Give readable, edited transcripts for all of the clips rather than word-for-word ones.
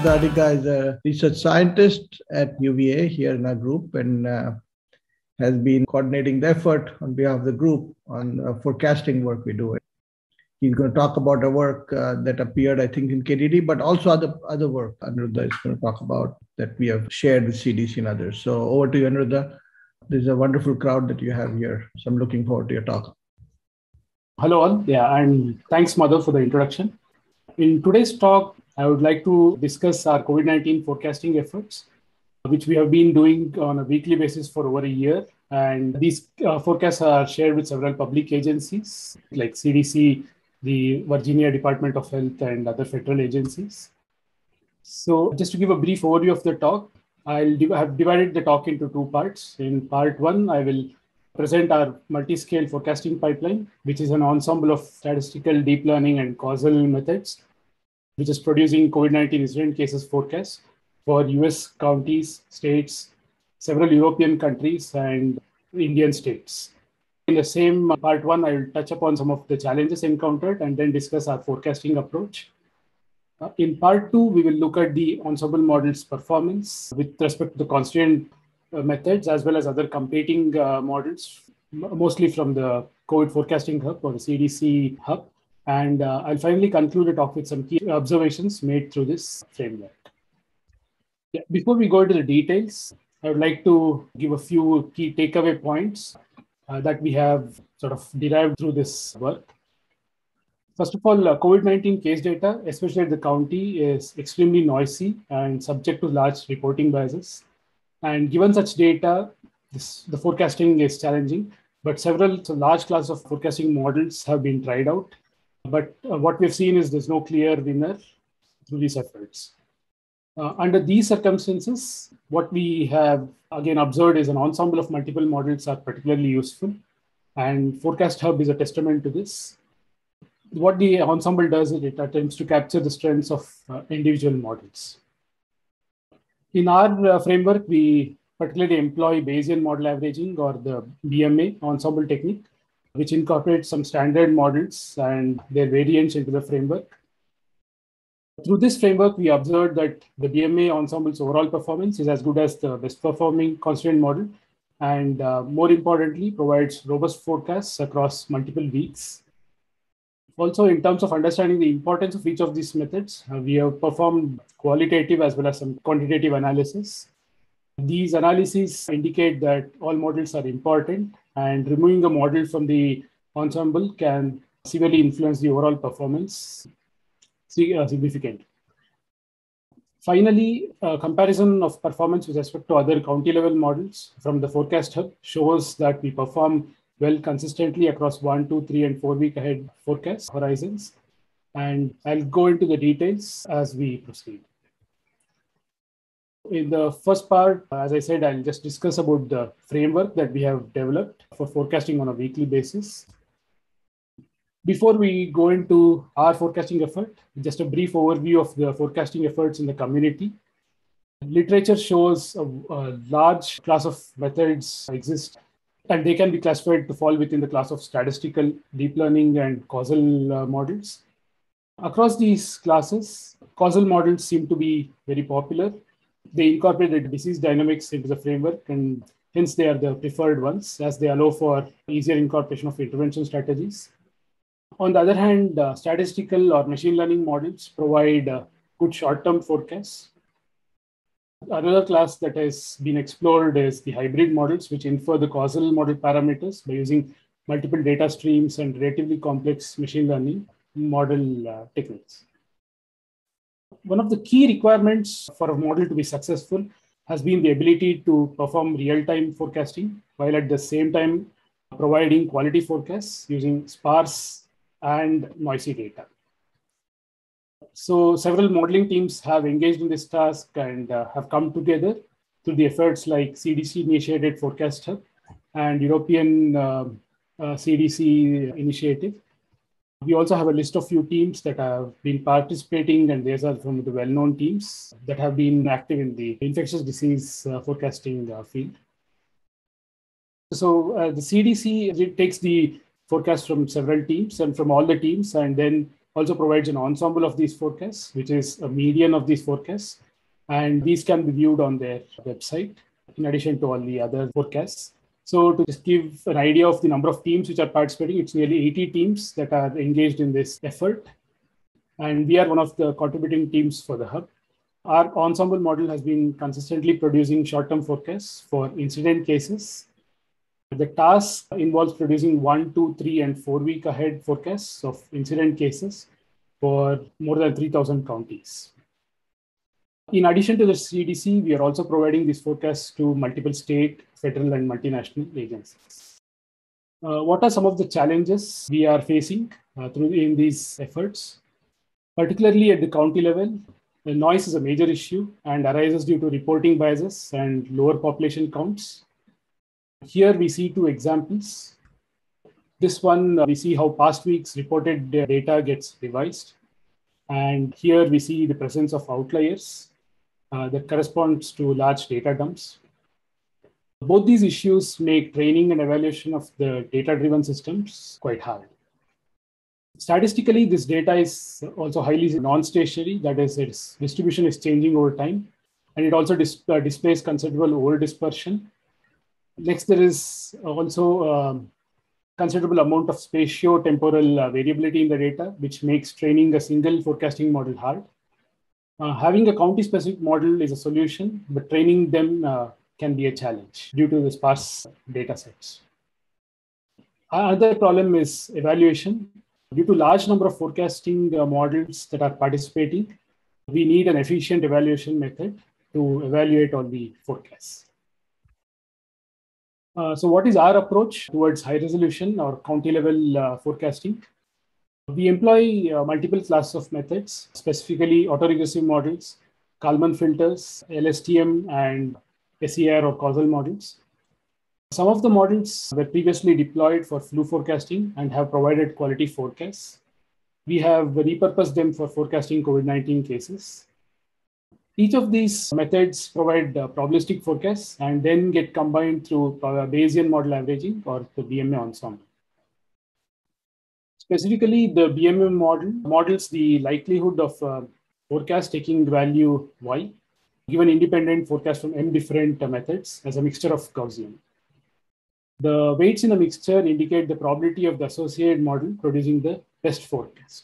Radhika is a research scientist at UVA here in our group and has been coordinating the effort on behalf of the group on forecasting work we do. He's going to talk about a work that appeared, I think, in KDD, but also other work Aniruddha is going to talk about that we have shared with CDC and others. So over to you, Aniruddha. There's a wonderful crowd that you have here. So I'm looking forward to your talk. Hello all. Yeah, and thanks, Madhav, for the introduction. In today's talk, I would like to discuss our COVID-19 forecasting efforts, which we have been doing on a weekly basis for over a year. And these forecasts are shared with several public agencies like CDC, the Virginia Department of Health, and other federal agencies. So just to give a brief overview of the talk, I have divided the talk into two parts. In part one, I will present our multi-scale forecasting pipeline, which is an ensemble of statistical deep learning and causal methods, which is producing COVID-19 incident cases forecasts for US counties, states, several European countries, and Indian states. In the same part one, I will touch upon some of the challenges encountered and then discuss our forecasting approach. In part two, we will look at the ensemble model's performance with respect to the constraint methods as well as other competing models, mostly from the COVID forecasting hub or the CDC hub. And I'll finally conclude the talk with some key observations made through this framework. Yeah, before we go into the details, I would like to give a few key takeaway points that we have sort of derived through this work. First of all, COVID-19 case data, especially at the county, is extremely noisy and subject to large reporting biases. And given such data, the forecasting is challenging, but several large classes of forecasting models have been tried out. But what we've seen is there's no clear winner through these efforts. Under these circumstances, what we have again observed is an ensemble of multiple models are particularly useful. And Forecast Hub is a testament to this. What the ensemble does is it attempts to capture the strengths of individual models. In our framework, we particularly employ Bayesian model averaging or the BMA ensemble technique, which incorporates some standard models and their variants into the framework. Through this framework, we observed that the BMA ensemble's overall performance is as good as the best performing constraint model, and more importantly, provides robust forecasts across multiple weeks. Also, in terms of understanding the importance of each of these methods, we have performed qualitative as well as some quantitative analysis. These analyses indicate that all models are important, and removing a model from the ensemble can severely influence the overall performance significantly. Finally, a comparison of performance with respect to other county-level models from the Forecast Hub shows that we perform well consistently across 1, 2, 3, and 4 week ahead forecast horizons. And I'll go into the details as we proceed. In the first part, as I said, I'll just discuss about the framework that we have developed for forecasting on a weekly basis. Before we go into our forecasting effort, just a brief overview of the forecasting efforts in the community. Literature shows a large class of methods exist, and they can be classified to fall within the class of statistical, deep learning, and causal models. Across these classes, causal models seem to be very popular. They incorporate the disease dynamics into the framework, and hence they are the preferred ones as they allow for easier incorporation of intervention strategies. On the other hand, statistical or machine learning models provide good short-term forecasts. Another class that has been explored is the hybrid models, which infer the causal model parameters by using multiple data streams and relatively complex machine learning model techniques. One of the key requirements for a model to be successful has been the ability to perform real-time forecasting, while at the same time providing quality forecasts using sparse and noisy data. So several modeling teams have engaged in this task and have come together through the efforts like CDC-initiated Forecast Hub and European CDC initiative. We also have a list of few teams that have been participating, and these are from the well-known teams that have been active in the infectious disease forecasting field. So the CDC takes the forecast from several teams and from all the teams, and then also provides an ensemble of these forecasts, which is a median of these forecasts. And these can be viewed on their website, in addition to all the other forecasts. So to just give an idea of the number of teams which are participating, it's nearly 80 teams that are engaged in this effort. And we are one of the contributing teams for the hub. Our ensemble model has been consistently producing short-term forecasts for incident cases. The task involves producing 1, 2, 3, and 4 week ahead forecasts of incident cases for more than 3,000 counties. In addition to the CDC, we are also providing these forecasts to multiple state, federal, and multinational agencies. What are some of the challenges we are facing in these efforts? Particularly at the county level, the noise is a major issue and arises due to reporting biases and lower population counts. Here we see two examples. This one, we see how past weeks reported data gets revised. And here we see the presence of outliers that corresponds to large data dumps. Both these issues make training and evaluation of the data-driven systems quite hard. Statistically, this data is also highly non-stationary, that is, its distribution is changing over time, and it also displays considerable over-dispersion. Next, there is also considerable amount of spatio-temporal variability in the data, which makes training a single forecasting model hard. Having a county-specific model is a solution, but training them can be a challenge due to the sparse data sets. Another problem is evaluation. Due to large number of forecasting models that are participating, we need an efficient evaluation method to evaluate all the forecasts. So what is our approach towards high resolution or county level forecasting? We employ multiple classes of methods, specifically autoregressive models, Kalman filters, LSTM, and SER or causal models. Some of the models were previously deployed for flu forecasting and have provided quality forecasts. We have repurposed them for forecasting COVID-19 cases. Each of these methods provide probabilistic forecasts and then get combined through Bayesian model averaging or the BMA ensemble. Specifically, the BMA model models the likelihood of forecast taking value y, given independent forecast from m different methods as a mixture of Gaussian. The weights in a mixture indicate the probability of the associated model producing the best forecast.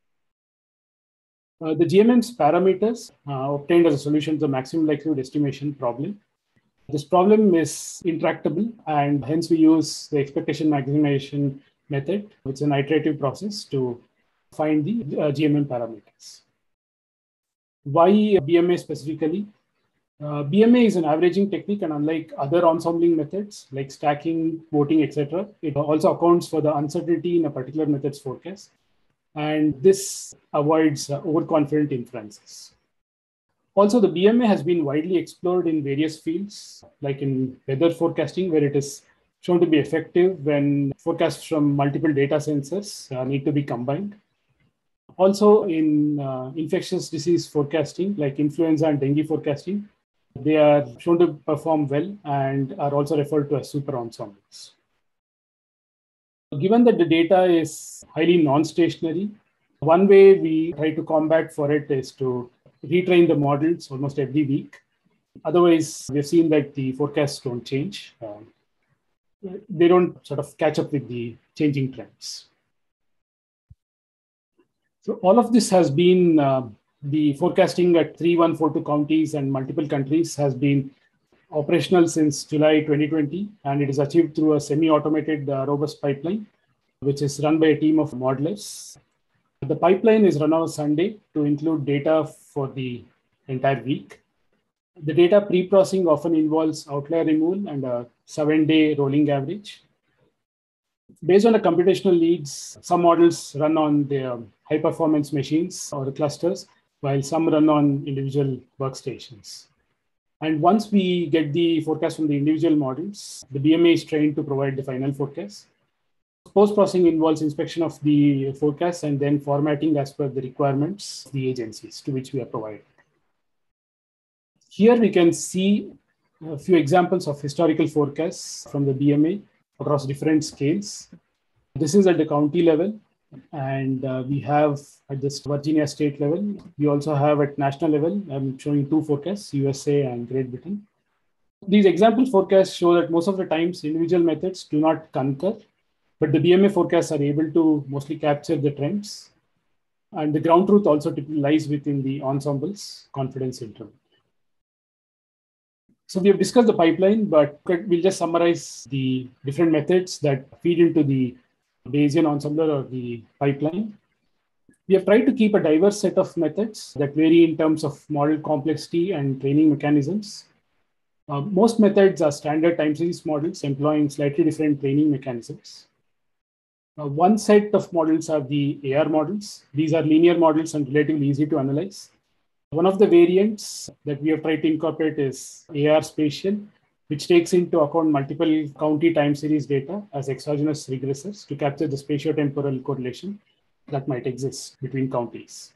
The GMM's parameters obtained as a solution to the maximum likelihood estimation problem. This problem is intractable, and hence we use the expectation maximization method, which is an iterative process to find the GMM parameters. Why BMA specifically? BMA is an averaging technique, and unlike other ensembling methods like stacking, voting, etc., it also accounts for the uncertainty in a particular method's forecast. And this avoids overconfident inferences. Also, the BMA has been widely explored in various fields, like in weather forecasting, where it is shown to be effective when forecasts from multiple data sensors need to be combined. Also, in infectious disease forecasting, like influenza and dengue forecasting, they are shown to perform well and are also referred to as super ensembles. Given that the data is highly non-stationary, one way we try to combat for it is to retrain the models almost every week. Otherwise, we've seen that the forecasts don't change. They don't sort of catch up with the changing trends. So all of this has been the forecasting at 3142 counties and multiple countries has been operational since July 2020, and it is achieved through a semi-automated robust pipeline, which is run by a team of modelers. The pipeline is run on a Sunday to include data for the entire week. The data pre-processing often involves outlier removal and a 7-day rolling average. Based on the computational needs, some models run on their high-performance machines or clusters, while some run on individual workstations. And once we get the forecast from the individual models, the BMA is trained to provide the final forecast. Post-processing involves inspection of the forecast and then formatting as per the requirements of the agencies to which we are provided. Here we can see a few examples of historical forecasts from the BMA across different scales. This is at the county level. And we have at this Virginia state level. We also have at national level. I'm showing two forecasts, USA and Great Britain. These example forecasts show that most of the times individual methods do not concur, but the BMA forecasts are able to mostly capture the trends. And the ground truth also typically lies within the ensemble's confidence interval. So we have discussed the pipeline, but we'll just summarize the different methods that feed into the Bayesian ensemble or the pipeline. We have tried to keep a diverse set of methods that vary in terms of model complexity and training mechanisms. Most methods are standard time series models employing slightly different training mechanisms. One set of models are the AR models. These are linear models and relatively easy to analyze. One of the variants that we have tried to incorporate is AR spatial, which takes into account multiple county time series data as exogenous regressors to capture the spatiotemporal correlation that might exist between counties.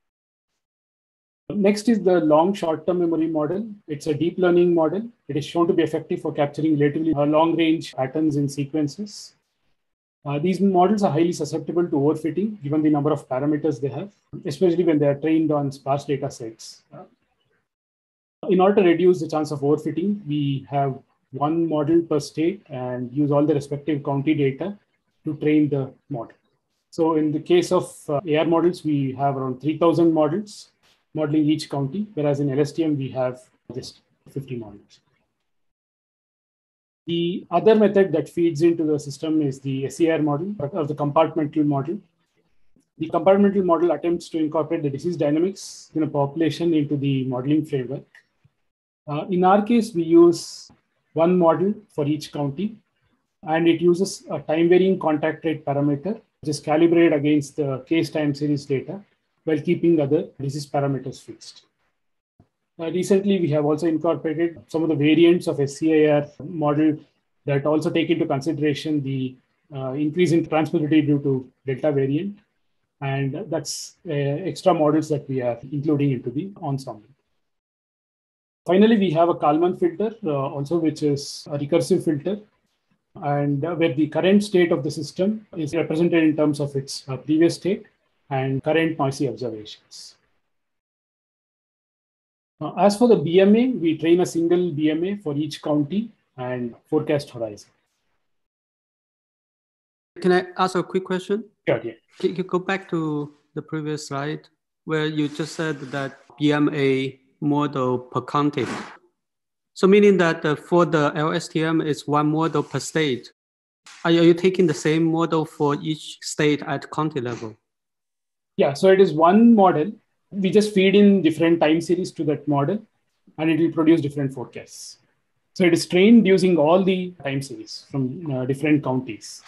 Next is the long short-term memory model. It's a deep learning model. It is shown to be effective for capturing relatively long-range patterns in sequences. These models are highly susceptible to overfitting given the number of parameters they have, especially when they are trained on sparse data sets. In order to reduce the chance of overfitting, we have one model per state and use all the respective county data to train the model. So in the case of AR models, we have around 3,000 models modeling each county, whereas in LSTM, we have just 50 models. The other method that feeds into the system is the SER model or the compartmental model. The compartmental model attempts to incorporate the disease dynamics in a population into the modeling framework. In our case, we use one model for each county, and it uses a time-varying contact rate parameter, which is calibrated against the case time series data while keeping other disease parameters fixed. Recently, we have also incorporated some of the variants of SCIR model that also take into consideration the increase in transmissibility due to delta variant. And that's extra models that we are including into the ensemble. Finally, we have a Kalman filter also, which is a recursive filter, and where the current state of the system is represented in terms of its previous state and current noisy observations. As for the BMA, we train a single BMA for each county and forecast horizon. Can I ask a quick question? Sure, yeah. Can you go back to the previous slide where you just said that BMA model per county? So meaning that for the LSTM, it's one model per state. Are you taking the same model for each state at county level? Yeah, so it is one model. We just feed in different time series to that model, and it will produce different forecasts. So it is trained using all the time series from different counties.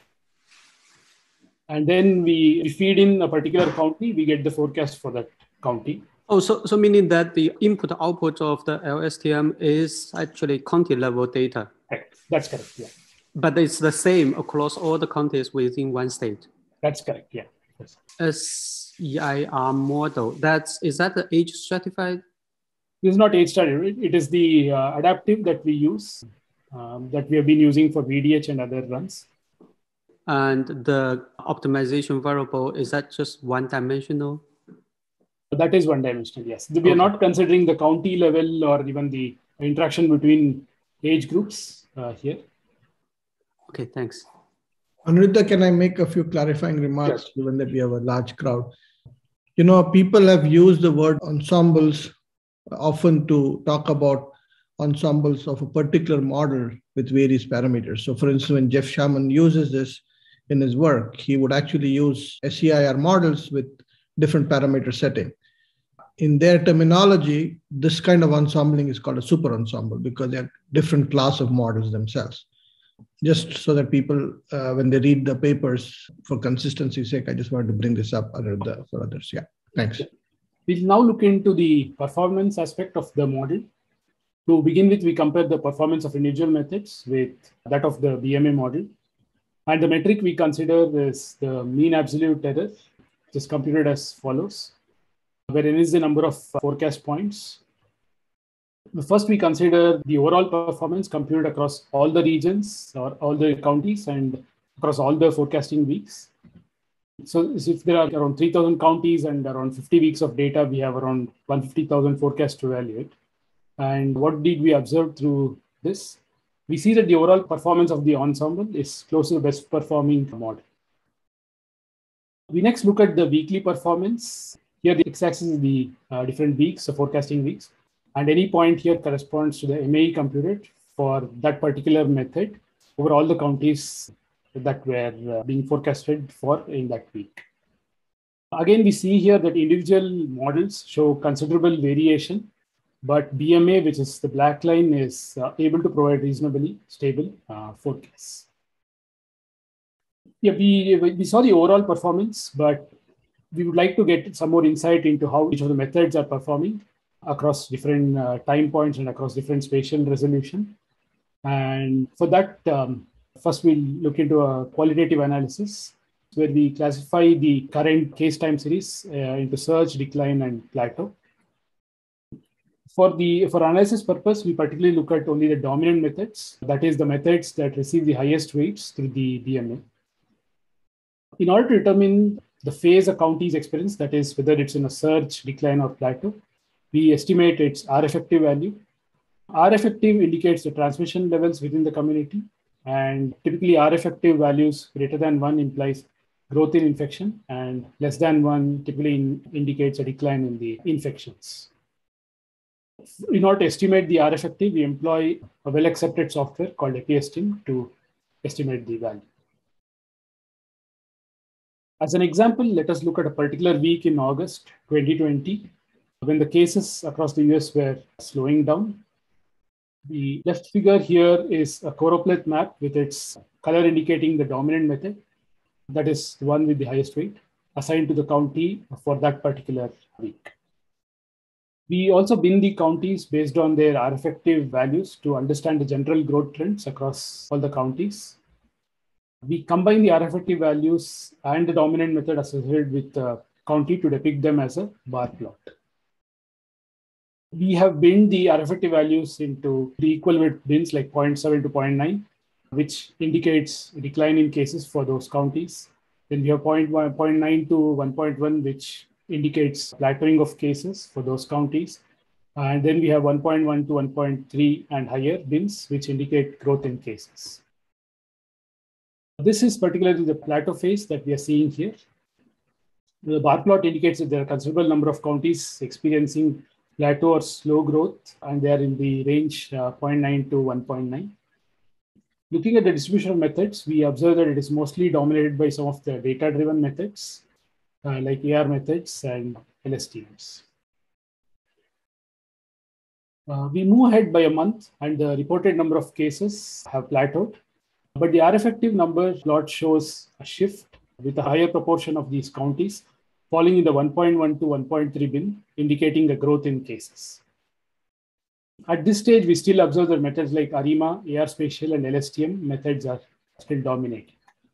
And then we feed in a particular county, we get the forecast for that county. Oh, so meaning that the input output of the LSTM is actually county level data. Correct. That's correct, yeah. But it's the same across all the counties within one state. That's correct, yeah. Yes. SEIR model, is that the age stratified? This is not age stratified. It is the adaptive that we use, that we have been using for VDH and other runs. And the optimization variable, is that just one-dimensional? That is one-dimensional, yes. We are not considering the county level or even the interaction between age groups here. Okay, thanks. Anuruddha, can I make a few clarifying remarks, Yes, given that we have a large crowd? You know, people have used the word ensembles often to talk about ensembles of a particular model with various parameters. So for instance, when Jeff Sharman uses this in his work, he would actually use SEIR models with different parameter setting. In their terminology, this kind of ensembling is called a super ensemble because they're different class of models themselves. Just so that people, when they read the papers, for consistency's sake, I just wanted to bring this up for others. Yeah, thanks. We'll now look into the performance aspect of the model. To begin with, we compare the performance of individual methods with that of the BMA model. And the metric we consider is the mean absolute error, which is computed as follows, where n is the number of forecast points. First, we consider the overall performance computed across all the regions or all the counties and across all the forecasting weeks. So if there are around 3,000 counties and around 50 weeks of data, we have around 150,000 forecasts to evaluate. And what did we observe through this? We see that the overall performance of the ensemble is close to the best performing model. We next look at the weekly performance. Here, the x-axis is the different weeks, the forecasting weeks. And any point here corresponds to the MAE computed for that particular method over all the counties that were being forecasted for in that week. Again, we see here that individual models show considerable variation, but BMA, which is the black line, is able to provide reasonably stable forecasts. Yeah, we saw the overall performance, but we would like to get some more insight into how each of the methods are performing across different time points and across different spatial resolution. And for that, first we'll look into a qualitative analysis where we classify the current case time series into surge, decline, and plateau. For analysis purpose, we particularly look at only the dominant methods, that is the methods that receive the highest weights through the BMA. In order to determine the phase a county is experienced, that is whether it's in a surge, decline, or plateau, we estimate its R effective value. R effective indicates the transmission levels within the community, and typically R effective values greater than 1 implies growth in infection, and less than 1 typically indicates a decline in the infections. In order to estimate the R effective, we employ a well-accepted software called EpiEstim to estimate the value. As an example, let us look at a particular week in August 2020, when the cases across the US were slowing down. The left figure here is a choropleth map with its color indicating the dominant method, that is the one with the highest weight, assigned to the county for that particular week. We also bin the counties based on their R effective values to understand the general growth trends across all the counties. We combine the R effective values and the dominant method associated with the county to depict them as a bar plot. We have binned the R effective values into the equal weight bins like 0.7 to 0.9, which indicates a decline in cases for those counties. Then we have 0.9 to 1.1, which indicates plateauing of cases for those counties. And then we have 1.1 to 1.3 and higher bins, which indicate growth in cases. This is particularly the plateau phase that we are seeing here. The bar plot indicates that there are a considerable number of counties experiencing plateau or slow growth, and they are in the range 0.9 to 1.9. Looking at the distribution of methods, we observe that it is mostly dominated by some of the data-driven methods, like AR methods and LSTMs. We move ahead by a month, and the reported number of cases have plateaued. But the R effective number plot shows a shift with a higher proportion of these counties falling in the 1.1 to 1.3 bin, indicating a growth in cases. At this stage, we still observe that methods like ARIMA, AR spatial, and LSTM methods are still dominating.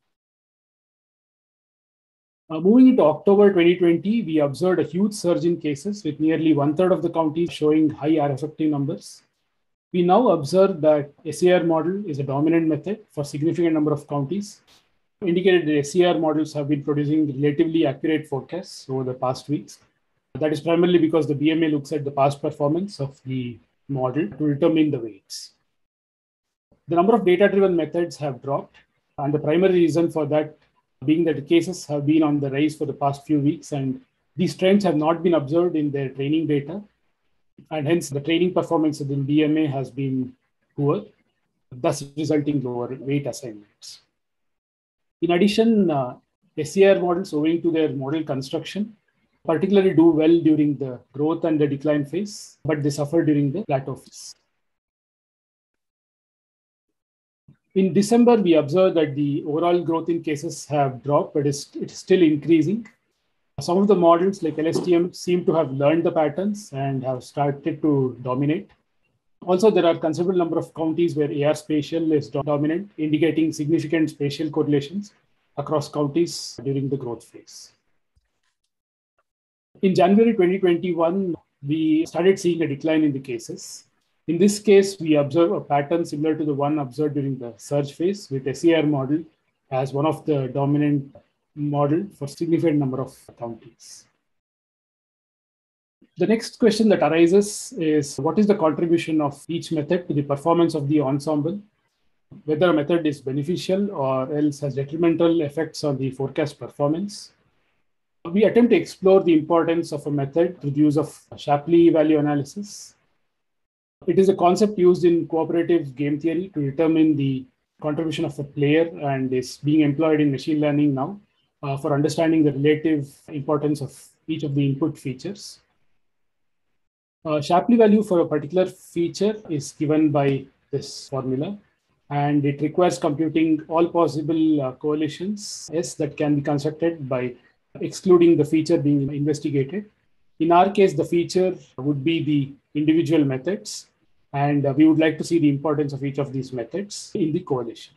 Moving into October 2020, we observed a huge surge in cases with nearly 1/3 of the counties showing high R effective numbers. We now observe that SAR model is a dominant method for a significant number of counties, indicated that SAR models have been producing relatively accurate forecasts over the past weeks. That is primarily because the BMA looks at the past performance of the model to determine the weights. The number of data-driven methods have dropped, and the primary reason for that being that the cases have been on the rise for the past few weeks, and these trends have not been observed in their training data. And hence, the training performance of the BMA has been poor, thus resulting in lower weight assignments. In addition, SAR models, owing to their model construction, particularly do well during the growth and the decline phase, but they suffer during the plateau phase. In December, we observed that the overall growth in cases have dropped, but it's still increasing. Some of the models like LSTM seem to have learned the patterns and have started to dominate. Also, there are a considerable number of counties where AR spatial is dominant, indicating significant spatial correlations across counties during the growth phase. In January 2021, we started seeing a decline in the cases. In this case, we observe a pattern similar to the one observed during the surge phase, with SAR model as one of the dominant model for significant number of counties. The next question that arises is, what is the contribution of each method to the performance of the ensemble? Whether a method is beneficial or else has detrimental effects on the forecast performance. We attempt to explore the importance of a method through the use of Shapley value analysis. It is a concept used in cooperative game theory to determine the contribution of a player and is being employed in machine learning now for understanding the relative importance of each of the input features. Shapley value for a particular feature is given by this formula, and it requires computing all possible coalitions S that can be constructed by excluding the feature being investigated. In our case, the feature would be the individual methods, and we would like to see the importance of each of these methods in the coalition.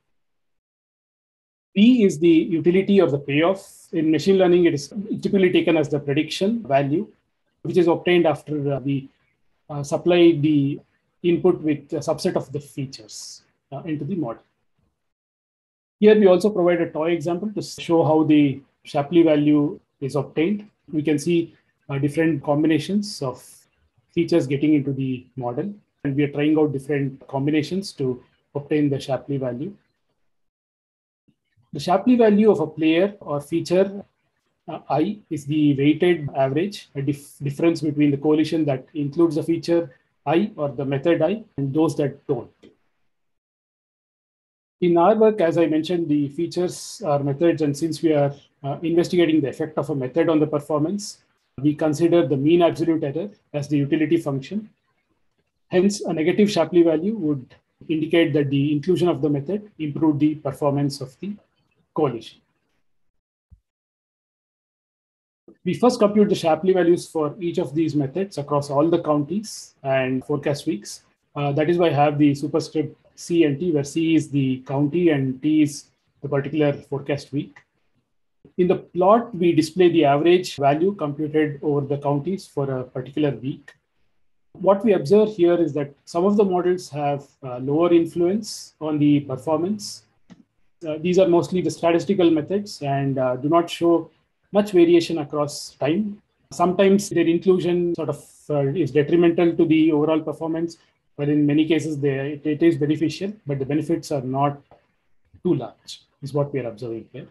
P is the utility of the payoff. In machine learning, it is typically taken as the prediction value, which is obtained after we supply the input with a subset of the features into the model. Here we also provide a toy example to show how the Shapley value is obtained. We can see different combinations of features getting into the model, and we are trying out different combinations to obtain the Shapley value. The Shapley value of a player or feature I is the weighted average, a difference between the coalition that includes the feature I or the method I and those that don't. In our work, as I mentioned, the features are methods, and since we are investigating the effect of a method on the performance, we consider the mean absolute error as the utility function. Hence, a negative Shapley value would indicate that the inclusion of the method improved the performance of the coalition. We first compute the Shapley values for each of these methods across all the counties and forecast weeks. That is why I have the superscript C and T, where C is the county and T is the particular forecast week. In the plot, we display the average value computed over the counties for a particular week. What we observe here is that some of the models have lower influence on the performance. These are mostly the statistical methods and do not show much variation across time. Sometimes their inclusion sort of is detrimental to the overall performance, but in many cases it is beneficial, but the benefits are not too large, is what we are observing here.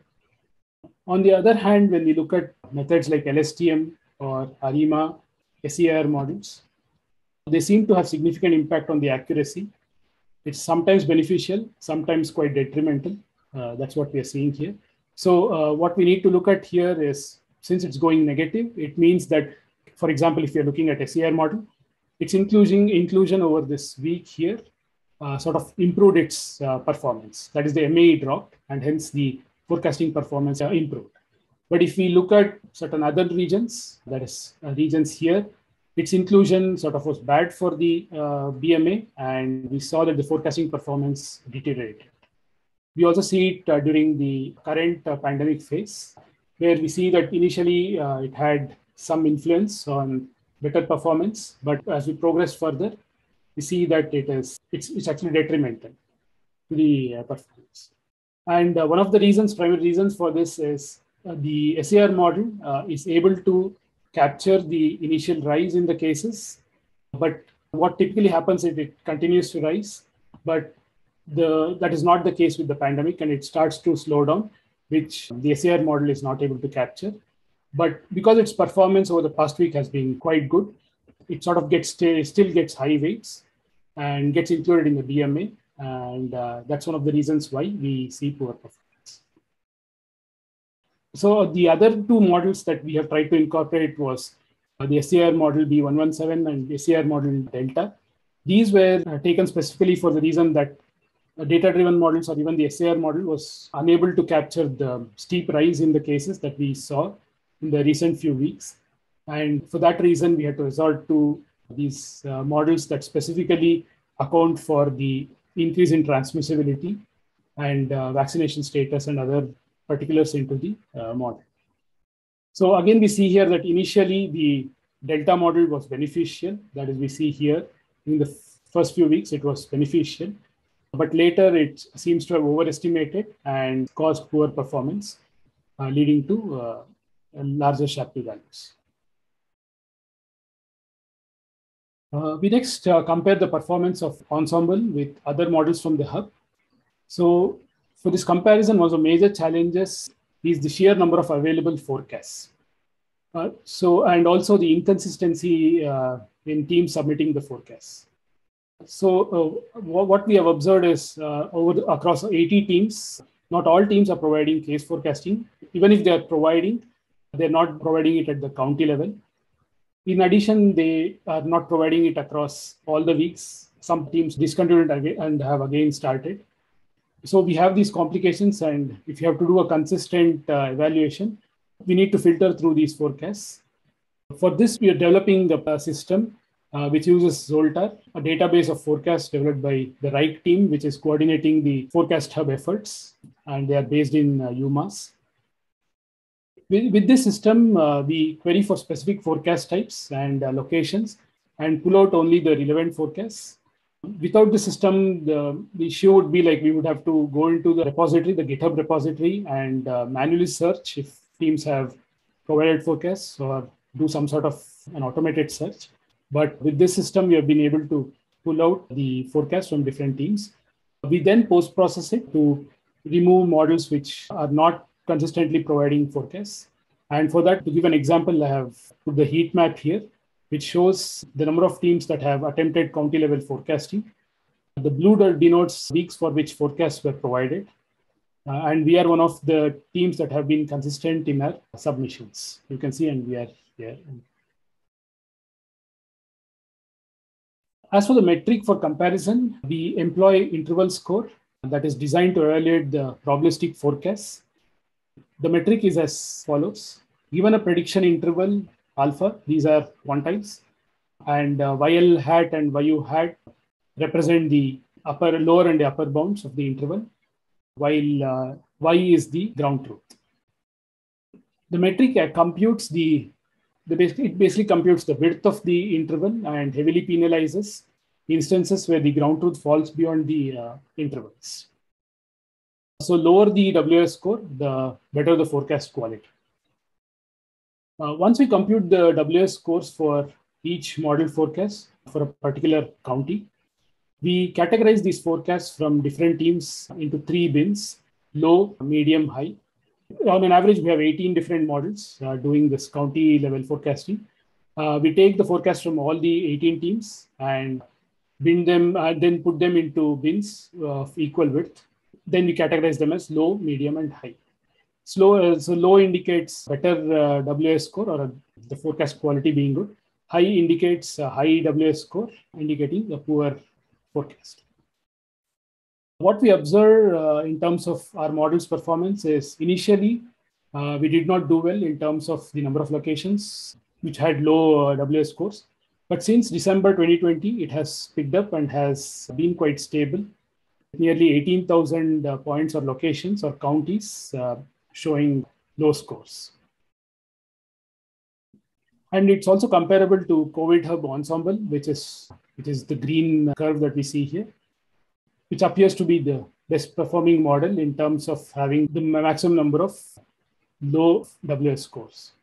On the other hand, when we look at methods like LSTM or ARIMA, SEIR models, they seem to have significant impact on the accuracy. It's sometimes beneficial, sometimes quite detrimental. That's what we are seeing here. So what we need to look at here is, since it's going negative, it means that, for example, if you're looking at SEIR model, its inclusion over this week here sort of improved its performance. That is, the MAE dropped, and hence the forecasting performance improved. But if we look at certain other regions, that is regions here, its inclusion sort of was bad for the BMA, and we saw that the forecasting performance deteriorated. We also see it during the current pandemic phase, where we see that initially it had some influence on better performance, but as we progress further, we see that it's actually detrimental to the performance. And one of the primary reasons for this is the SEIR model is able to capture the initial rise in the cases, but what typically happens is it continues to rise, but that is not the case with the pandemic, and it starts to slow down, which the SEIR model is not able to capture. But because its performance over the past week has been quite good, it sort of still gets high weights and gets included in the BMA, and that's one of the reasons why we see poor performance. So the other two models that we have tried to incorporate was the SEIR model B117 and the SEIR model Delta. These were taken specifically for the reason that data-driven models or even the SEIR model was unable to capture the steep rise in the cases that we saw in the recent few weeks. And for that reason, we had to resort to these models that specifically account for the increase in transmissibility and vaccination status and other particulars into the model. So again, we see here that initially the Delta model was beneficial. That is, we see here in the first few weeks, it was beneficial. But later, it seems to have overestimated and caused poor performance. leading to larger Shapley values. We next compare the performance of Ensemble with other models from the hub. So for this comparison, one of the major challenges is the sheer number of available forecasts. And also the inconsistency in teams submitting the forecasts. So what we have observed is across 80 teams, not all teams are providing case forecasting. Even if they are providing, they're not providing it at the county level. In addition, they are not providing it across all the weeks. Some teams discontinued and have again started. So we have these complications, and if you have to do a consistent evaluation, we need to filter through these forecasts. For this, we are developing a system which uses Zoltar, a database of forecasts developed by the RIKE team, which is coordinating the forecast hub efforts, and they are based in UMass. With this system, we query for specific forecast types and locations and pull out only the relevant forecasts. Without the system, the issue would be like we would have to go into the repository, the GitHub repository, and manually search if teams have provided forecasts or do some sort of an automated search. But with this system, we have been able to pull out the forecasts from different teams. We then post-process it to remove models which are not consistently providing forecasts. And for that, to give an example, I have put the heat map here, which shows the number of teams that have attempted county level forecasting. The blue denotes weeks for which forecasts were provided. And we are one of the teams that have been consistent in our submissions. You can see, and we are here. As for the metric for comparison, we employ interval score that is designed to evaluate the probabilistic forecasts. The metric is as follows. Given a prediction interval alpha, these are quantiles, and YL hat and YU hat represent the lower and the upper bounds of the interval, while Y is the ground truth. The metric computes it basically computes the width of the interval and heavily penalizes instances where the ground truth falls beyond the intervals. So lower the WS score, the better the forecast quality. Once we compute the WS scores for each model forecast for a particular county, we categorize these forecasts from different teams into 3 bins: low, medium, high. On an average, we have 18 different models doing this county level forecasting. We take the forecast from all the 18 teams and bin them, then put them into bins of equal width. Then we categorize them as low, medium, and high. So low indicates better WS score or the forecast quality being good. High indicates high WS score, indicating a poor forecast. What we observe in terms of our model's performance is initially, we did not do well in terms of the number of locations which had low WS scores. But since December 2020, it has picked up and has been quite stable. Nearly 18,000 points or locations or counties showing low scores. And it's also comparable to COVID Hub Ensemble, which is the green curve that we see here, which appears to be the best performing model in terms of having the maximum number of low WS scores.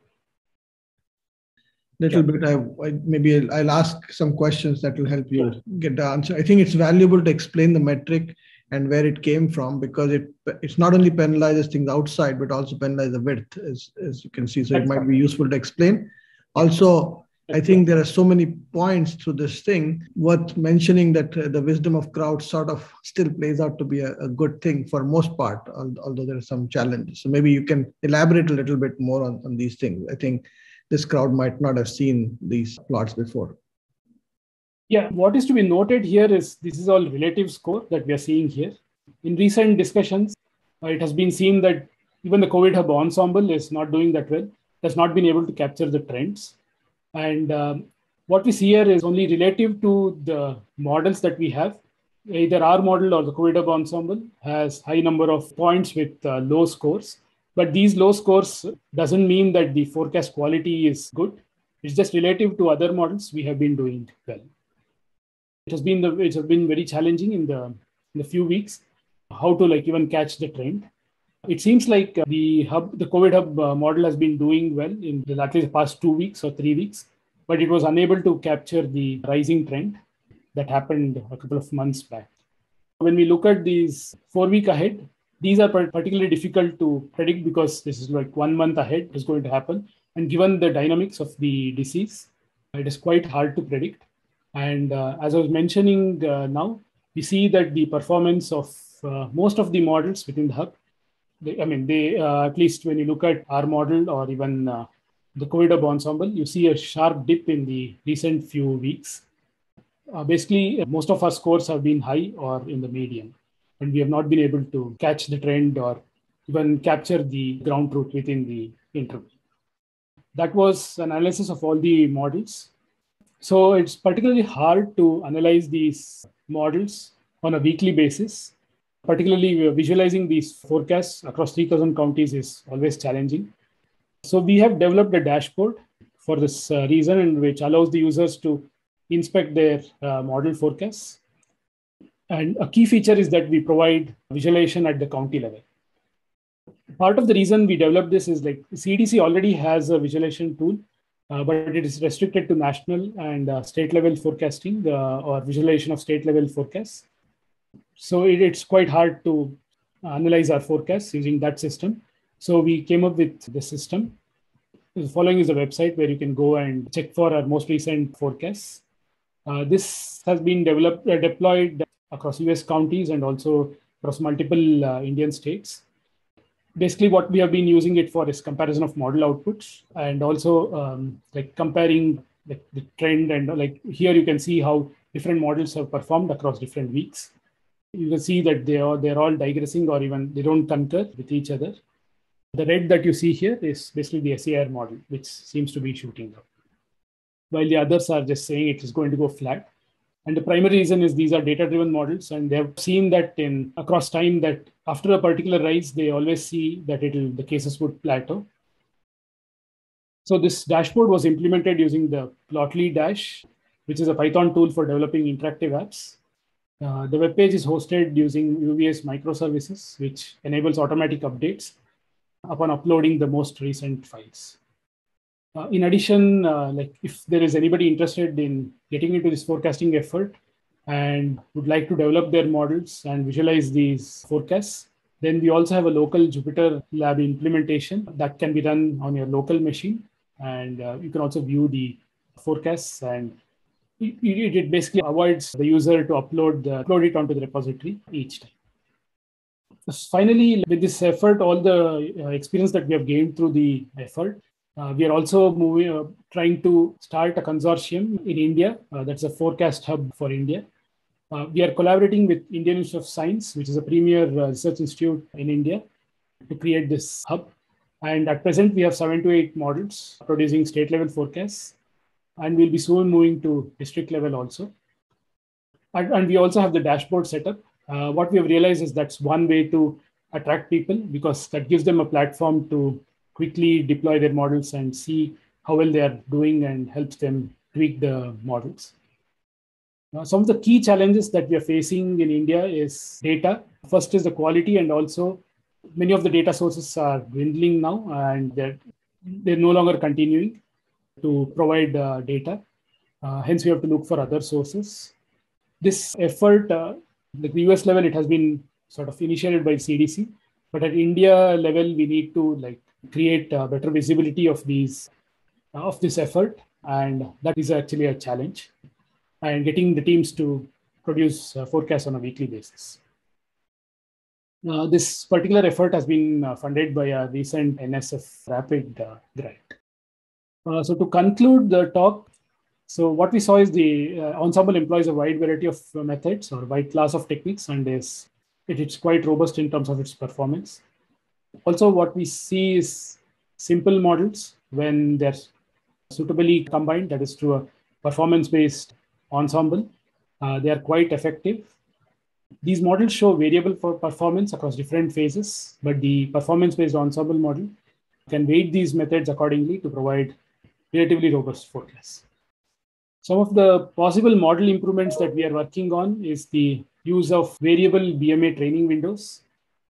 Maybe I'll ask some questions that will help you get the answer. I think it's valuable to explain the metric and where it came from, because it's not only penalizes things outside, but also penalizes the width, as you can see. So it might be useful to explain. Also, I think there are so many points to this thing worth mentioning that the wisdom of crowds sort of still plays out to be a good thing for most part, although there are some challenges. So maybe you can elaborate a little bit more on these things. I think this crowd might not have seen these plots before. Yeah, what is to be noted here is this is all relative score that we are seeing here. In recent discussions, it has been seen that even the COVID Hub Ensemble is not doing that well. It has not been able to capture the trends. And what we see here is only relative to the models that we have. Either our model or the COVID Hub Ensemble has high number of points with low scores. But these low scores doesn't mean that the forecast quality is good. It's just relative to other models we have been doing well. It has been very challenging in the few weeks how to even catch the trend. It seems like the COVID hub model has been doing well in at least the past 2 weeks or 3 weeks, but it was unable to capture the rising trend that happened a couple of months back. When we look at these 4 week ahead, these are particularly difficult to predict because this is like 1 month ahead is going to happen. And given the dynamics of the disease, it is quite hard to predict. And as I was mentioning now, we see that the performance of most of the models within the hub, at least when you look at our model or even the COVID hub ensemble, you see a sharp dip in the recent few weeks. Basically, most of our scores have been high or in the median, and we have not been able to catch the trend or even capture the ground truth within the interval. That was an analysis of all the models. So it's particularly hard to analyze these models on a weekly basis. Particularly visualizing these forecasts across 3,000 counties is always challenging. So we have developed a dashboard for this reason, in which allows the users to inspect their model forecasts. And a key feature is that we provide visualization at the county level. Part of the reason we developed this is like CDC already has a visualization tool, but it is restricted to national and state level forecasting or visualization of state level forecasts. So it's quite hard to analyze our forecasts using that system. So we came up with the system. The following is a website where you can go and check for our most recent forecasts. This has been deployed across US counties and also across multiple Indian states. Basically, what we have been using it for is comparison of model outputs and also like comparing the trend. And like here, you can see how different models have performed across different weeks. You can see that they're all digressing or even they don't concur with each other. The red that you see here is basically the SAR model, which seems to be shooting up, while the others are just saying it is going to go flat. And the primary reason is these are data-driven models, and they have seen that across time that after a particular rise, they always see that the cases would plateau. So this dashboard was implemented using the Plotly Dash, which is a Python tool for developing interactive apps. The web page is hosted using UVA's microservices, which enables automatic updates upon uploading the most recent files. In addition, like if there is anybody interested in getting into this forecasting effort and would like to develop their models and visualize these forecasts, then we also have a local Jupyter Lab implementation that can be run on your local machine. And you can also view the forecasts, and it basically avoids the user to upload it onto the repository each time. Finally, with this effort, all the experience that we have gained through the effort, we are also trying to start a consortium in India. That's a forecast hub for India. We are collaborating with Indian Institute of Science, which is a premier research institute in India, to create this hub. And at present, we have 7 to 8 models producing state-level forecasts. And we'll be soon moving to district level also. And we also have the dashboard set up. What we have realized is that's one way to attract people, because that gives them a platform to quickly deploy their models and see how well they are doing and helps them tweak the models. Some of the key challenges that we are facing in India is data. First is the quality, and also many of the data sources are dwindling now, and they're no longer continuing to provide data. Hence, we have to look for other sources. This effort, at the US level, it has been sort of initiated by CDC, but at India level, we need to create better visibility of this effort, and that is actually a challenge. And getting the teams to produce forecasts on a weekly basis. This particular effort has been funded by a recent NSF Rapid grant. So to conclude the talk, so what we saw is the ensemble employs a wide variety of methods or wide class of techniques, and it's quite robust in terms of its performance. Also, what we see is simple models when they're suitably combined, that is through a performance-based ensemble. They are quite effective. These models show variable for performance across different phases, but the performance-based ensemble model can weight these methods accordingly to provide relatively robust forecasts. Some of the possible model improvements that we are working on is the use of variable BMA training windows.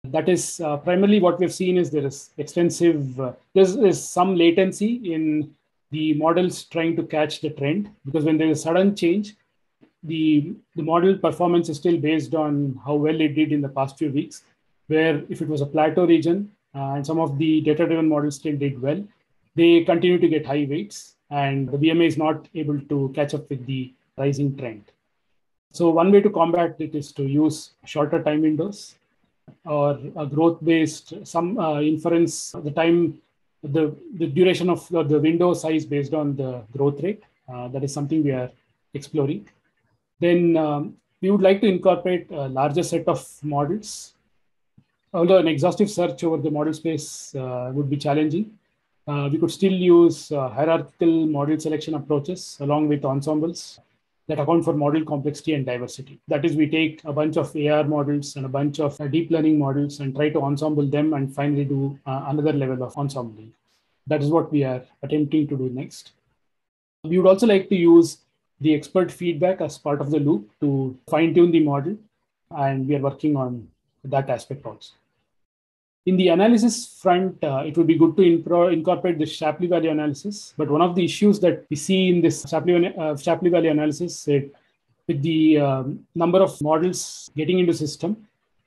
That is primarily what we've seen is there is extensive, there's some latency in the models trying to catch the trend, because when there is a sudden change, the model performance is still based on how well it did in the past few weeks, where if it was a plateau region and some of the data-driven models still did well, they continue to get high weights and the VMA is not able to catch up with the rising trend. So one way to combat it is to use shorter time windows or a growth-based, some inference, the duration of the window size based on the growth rate. That is something we are exploring. Then we would like to incorporate a larger set of models. Although an exhaustive search over the model space would be challenging, we could still use hierarchical model selection approaches along with ensembles that account for model complexity and diversity. That is, we take a bunch of AR models and a bunch of deep learning models and try to ensemble them and finally do another level of ensembling. That is what we are attempting to do next. We would also like to use the expert feedback as part of the loop to fine-tune the model, and we are working on that aspect also. In the analysis front, it would be good to incorporate the Shapley value analysis. But one of the issues that we see in this Shapley value analysis, with the number of models getting into system,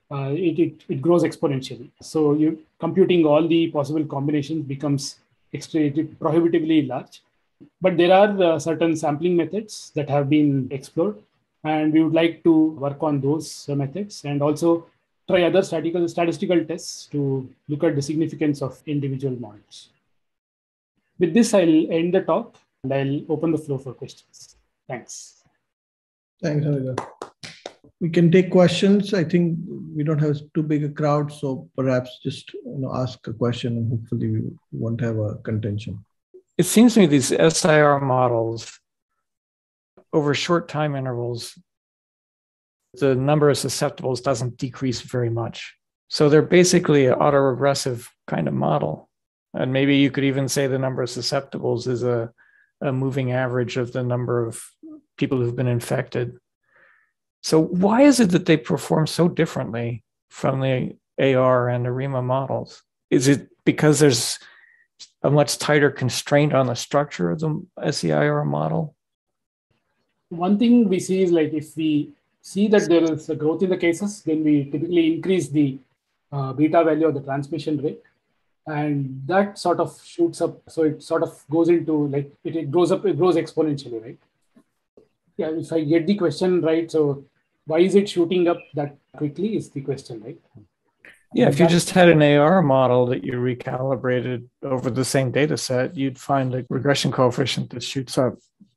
it grows exponentially. So computing all the possible combinations becomes prohibitively large. But there are certain sampling methods that have been explored, and we would like to work on those methods and also try other statistical tests to look at the significance of individual models. With this, I'll end the talk and I'll open the floor for questions. Thanks. Thanks, Aniga. We can take questions. I think we don't have too big a crowd, so perhaps just ask a question and hopefully we won't have a contention. It seems to me these SIR models over short time intervals, the number of susceptibles doesn't decrease very much. So they're basically an autoregressive kind of model. And maybe you could even say the number of susceptibles is a moving average of the number of people who've been infected. So why is it that they perform so differently from the AR and ARIMA models? Is it because there's a much tighter constraint on the structure of the SEIR model? One thing we see is like if we see that there is a growth in the cases, then we typically increase the beta value of the transmission rate. And that sort of shoots up. So it sort of goes into like, it grows up, it grows exponentially, right? Yeah, if I get the question right. So why is it shooting up that quickly is the question, right? Yeah, if you just had an AR model that you recalibrated over the same data set, you'd find a regression coefficient that shoots up.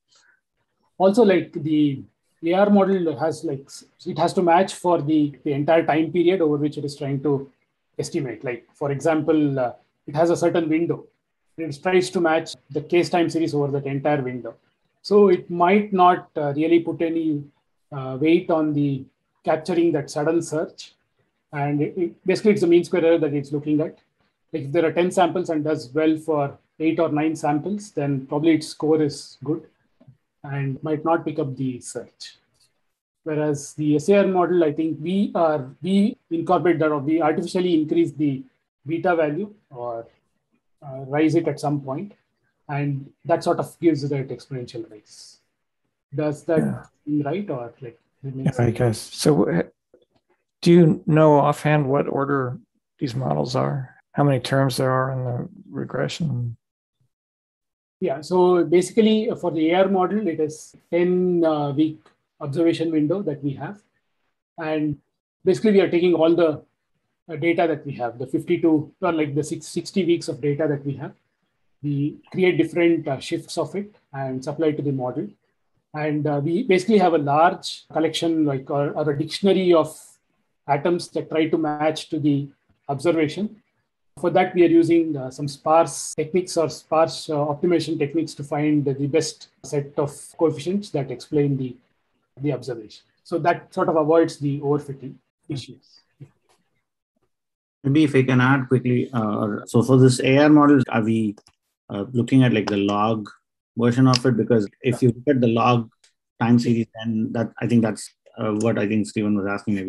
Also, like the AR model has it has to match for the entire time period over which it is trying to estimate. Like, for example, it has a certain window. It tries to match the case time series over that entire window. So it might not really put any weight on the capturing that sudden surge. And basically, it's a mean square error that it's looking at. Like if there are 10 samples and does well for 8 or 9 samples, then probably its score is good and might not pick up the search. Whereas the SAR model, I think we incorporate that, or we artificially increase the beta value or rise it at some point, and that sort of gives that exponential rise. Does that seem right, or like? Yeah, I guess so. Do you know offhand what order these models are? How many terms there are in the regression? Yeah, so basically for the AR model, it is 10-week observation window that we have. And basically we are taking all the data that we have, the 52 or like the 60 weeks of data that we have. We create different shifts of it and supply it to the model. And we basically have a large collection or a dictionary of atoms that try to match to the observation. For that, we are using some sparse techniques or sparse optimization techniques to find the best set of coefficients that explain the observation. So that sort of avoids the overfitting issues. Maybe if I can add quickly, so for this AR model, are we looking at like the log version of it? Because if you look at the log time series, then I think that's what I think Stephen was asking maybe.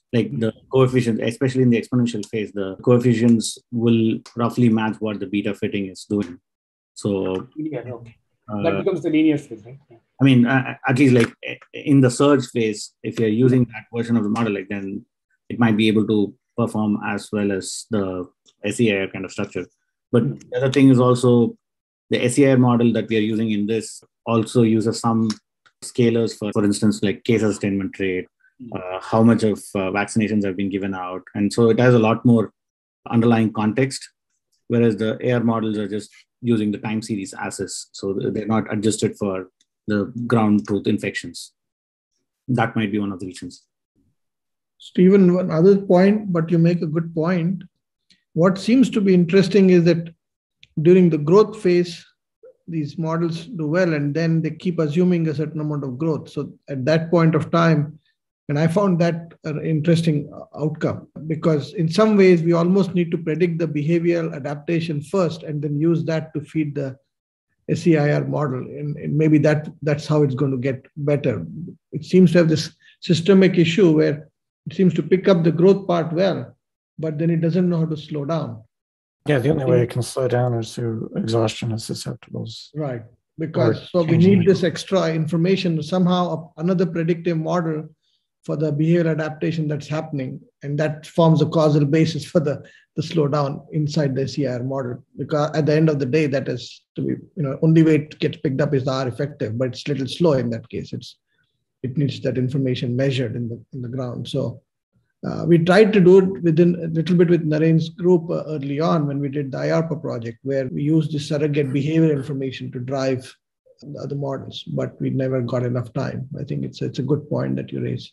like the coefficients, especially in the exponential phase, the coefficients will roughly match what the beta fitting is doing. So okay. That becomes the linear phase, right? Yeah. I mean, at least like in the surge phase, if you're using that version of the model, like then it might be able to perform as well as the SEIR kind of structure. But the other thing is also the SEIR model that we are using in this also uses some scalars for instance, like case sustainment rate, how much of vaccinations have been given out. And so it has a lot more underlying context, whereas the AR models are just using the time series assays. So they're not adjusted for the ground truth infections. That might be one of the reasons. Stephen, one other point, but you make a good point. What seems to be interesting is that during the growth phase, these models do well, and then they keep assuming a certain amount of growth. So at that point of time, and I found that an interesting outcome, because in some ways we almost need to predict the behavioral adaptation first and then use that to feed the SEIR model. And maybe that's how it's going to get better. It seems to have this systemic issue where it seems to pick up the growth part well, but then it doesn't know how to slow down. Yeah, the only way it can slow down is through exhaustion of susceptibles. Right. Because so we need this extra information, somehow another predictive model for the behavioral adaptation that's happening. And that forms a causal basis for the slowdown inside the SEIR model. Because at the end of the day, that is to be, only way it gets picked up is the R effective, but it's a little slow in that case. It needs that information measured in the ground. So we tried to do it within a little bit with Naren's group early on when we did the IARPA project, where we used the surrogate behavior information to drive the other models, but we never got enough time. I think it's a good point that you raise.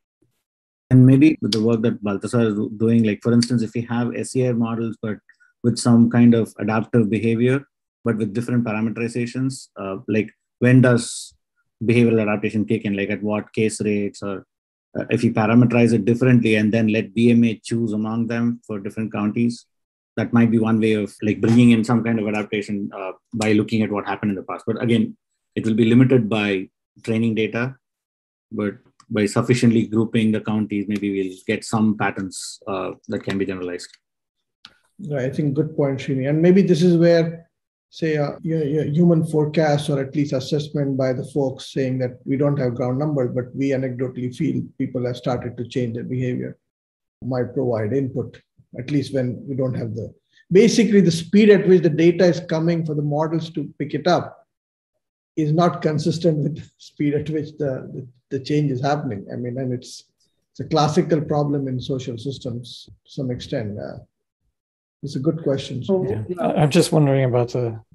And maybe with the work that Balthasar is doing, like for instance, if we have SEIR models, but with some kind of adaptive behavior, but with different parameterizations, like when does behavioral adaptation kick in, like at what case rates, or if you parameterize it differently and then let BMA choose among them for different counties, that might be one way of like bringing in some kind of adaptation by looking at what happened in the past. But again, it will be limited by training data, but by sufficiently grouping the counties, maybe we'll get some patterns that can be generalized. Right, I think good point, Srini. And maybe this is where, say, human forecast or at least assessment by the folks saying that we don't have ground numbers, but we anecdotally feel people have started to change their behavior, might provide input, at least when we don't have basically the speed at which the data is coming for the models to pick it up is not consistent with the speed at which the change is happening. I mean, and it's a classical problem in social systems to some extent. It's a good question. Yeah. I'm just wondering about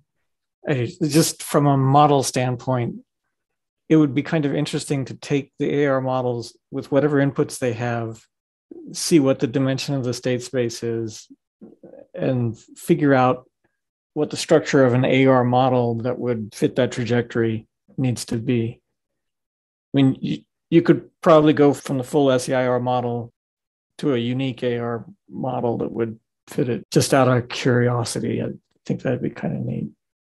just from a model standpoint, it would be kind of interesting to take the AR models with whatever inputs they have, see what the dimension of the state space is, and figure out what the structure of an AR model that would fit that trajectory needs to be. I mean, you could probably go from the full SEIR model to a unique AR model that would fit it just out of curiosity. I think that'd be kind of neat.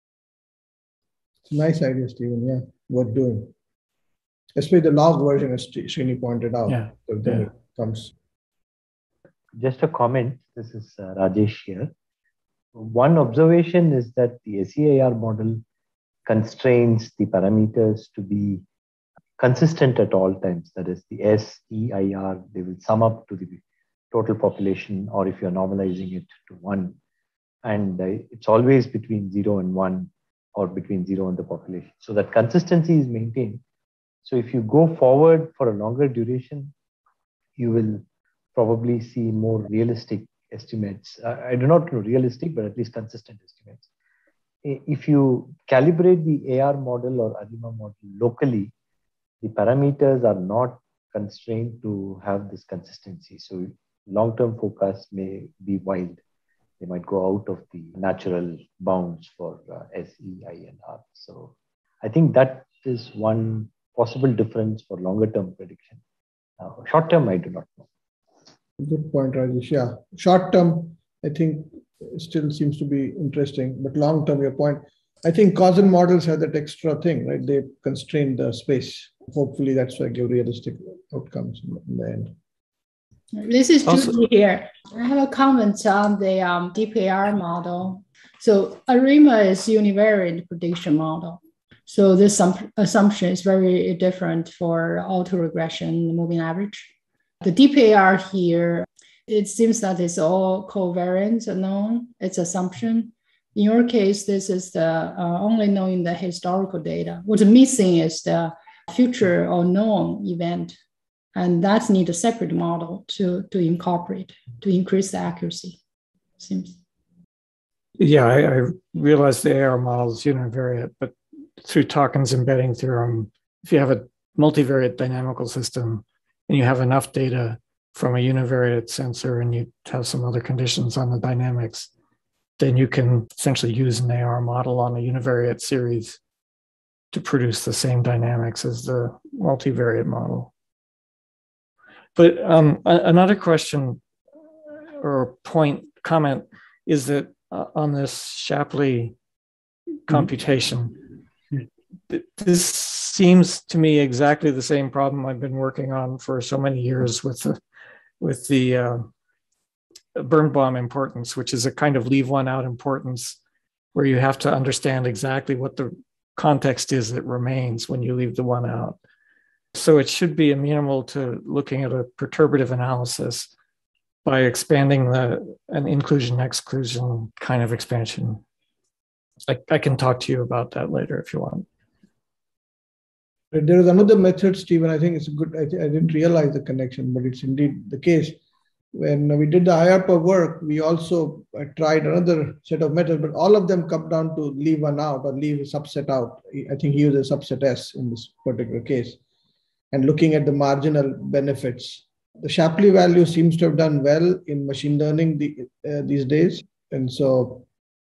It's a nice idea, Stephen. Yeah, worth doing. Especially the log version, as Srini pointed out. Yeah. So then it comes. Just a comment. This is Rajesh here. One observation is that the SEIR model constrains the parameters to be consistent at all times. That is, the SEIR, they will sum up to the total population, or if you're normalizing it to 1. And it's always between 0 and 1, or between 0 and the population. So that consistency is maintained. So if you go forward for a longer duration, you will probably see more realistic estimates. I do not know realistic, but at least consistent estimates. If you calibrate the AR model or ARIMA model locally, the parameters are not constrained to have this consistency. So long-term forecasts may be wild. They might go out of the natural bounds for SEIR. So I think that is one possible difference for longer-term prediction. Short-term, I do not know. Good point, Rajesh. Yeah, short-term, I think still seems to be interesting, but long-term, your point, I think causal models have that extra thing, right? They constrain the space. Hopefully, that's why give realistic outcomes in the end. This is Judy here. I have a comment on the DPR model. So ARIMA is univariate prediction model. So this assumption is very different for autoregression moving average. The DPR here, it seems that it's all covariance unknown, it's assumption. In your case, this is the only knowing the historical data. What's missing is the future or known event. And that's need a separate model to incorporate, to increase the accuracy, seems. Yeah, I realize the AR model is univariate, but through Tauken's embedding theorem, if you have a multivariate dynamical system and you have enough data from a univariate sensor and you have some other conditions on the dynamics, then you can essentially use an AR model on a univariate series to produce the same dynamics as the multivariate model. But another question or comment is that on this Shapley computation, this seems to me exactly the same problem I've been working on for so many years with the Birnbaum importance, which is a kind of leave one out importance where you have to understand exactly what the context is that remains when you leave the one out. So it should be amenable to looking at a perturbative analysis by expanding an inclusion-exclusion kind of expansion. I can talk to you about that later if you want. There is another method, Stephen. I think it's good. I didn't realize the connection, but it's indeed the case. When we did the IARPA work, we also tried another set of methods, but all of them come down to leave one out or leave a subset out. I think he used a subset S in this particular case. And looking at the marginal benefits. The Shapley value seems to have done well in machine learning these days. And so,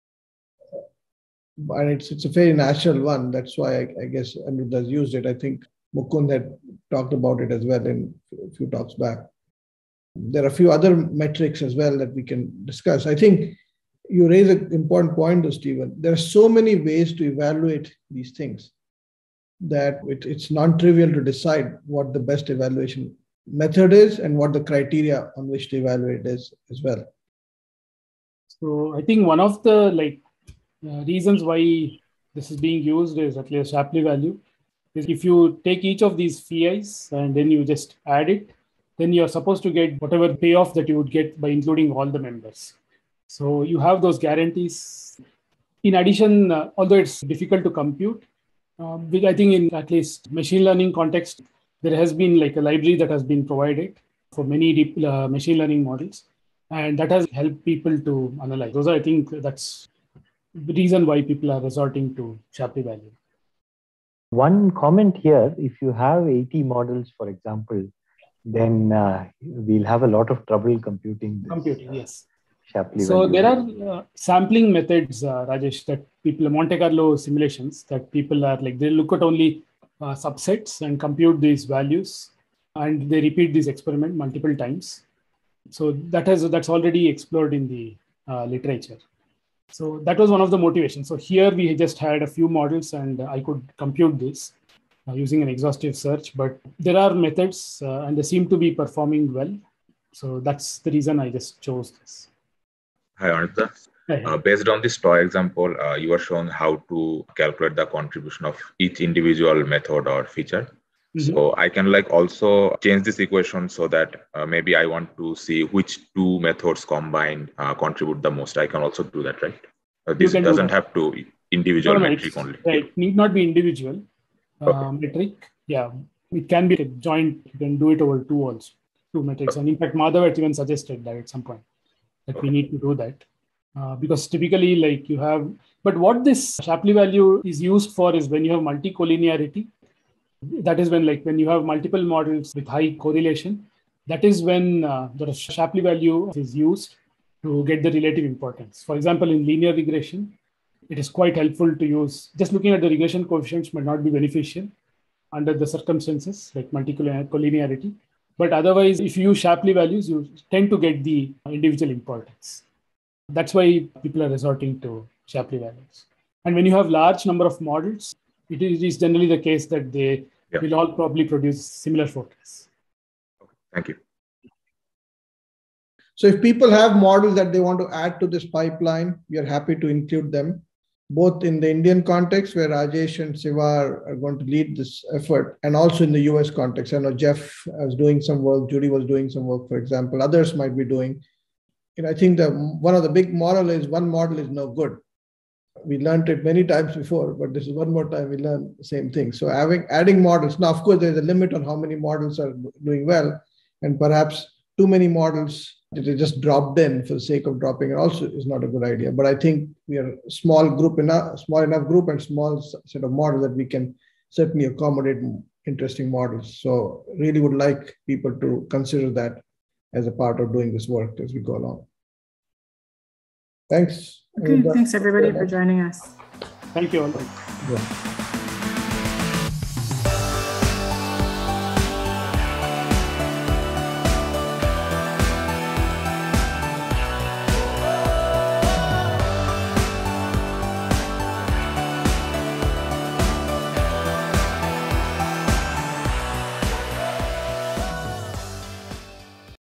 and it's a very natural one. That's why I guess Anirudh has used it. I think Mukund had talked about it as well in a few talks back. There are a few other metrics as well that we can discuss. I think you raise an important point though, Stephen. There are so many ways to evaluate these things that it's non-trivial to decide what the best evaluation method is and what the criteria on which to evaluate is as well. So I think one of the reasons why this is being used is at least Shapley value is if you take each of these phi's and then you just add it, then you're supposed to get whatever payoff that you would get by including all the members. So you have those guarantees. In addition, although it's difficult to compute, I think in at least machine learning context, there has been like a library that has been provided for many deep machine learning models. And that has helped people to analyze. Those are, I think that's the reason why people are resorting to Shapley value. One comment here, if you have 80 models, for example, then we'll have a lot of trouble computing this. Yes. Shapley so value. There are sampling methods, Rajesh, that people, Monte Carlo simulations, that people are like, they look at only subsets and compute these values, and they repeat this experiment multiple times. So that's already explored in the literature. So that was one of the motivations. So here we just had a few models and I could compute this using an exhaustive search, but there are methods and they seem to be performing well. So that's the reason I just chose this. Hi, Ananta. Based on this toy example, you were shown how to calculate the contribution of each individual method or feature. Mm-hmm. So I can also change this equation so that maybe I want to see which two methods combined contribute the most. I can also do that, right? This doesn't have to individual metric only. Right, it need not be individual metric. Yeah, it can be joint. You can do it over two metrics. And in fact, Madhav had even suggested that at some point that we need to do that. Because typically you have, but what this Shapley value is used for is when you have multi-collinearity. That is when you have multiple models with high correlation, that is when the Shapley value is used to get the relative importance. For example, in linear regression, it is quite helpful to use, just looking at the regression coefficients might not be beneficial under the circumstances like multi-collinearity. But otherwise, if you use Shapley values, you tend to get the individual importance. That's why people are resorting to Shapley values. And when you have large number of models, it is generally the case that they will all probably produce similar forecasts. Thank you. So if people have models that they want to add to this pipeline, we are happy to include them, both in the Indian context where Rajesh and Siva are going to lead this effort, and also in the US context. I know Jeff was doing some work, Judy was doing some work, for example, others might be doing. I think one of the big moral is one model is no good. We learned it many times before, but this is one more time we learn the same thing. So adding models. Now, of course, there's a limit on how many models are doing well, and perhaps too many models that are just dropped in for the sake of dropping it also is not a good idea. But I think we are a small enough group and small set of models that we can certainly accommodate interesting models. So really would like people to consider that as a part of doing this work as we go along. Thanks. Okay, thanks everybody for joining us. Thank you all. Yeah.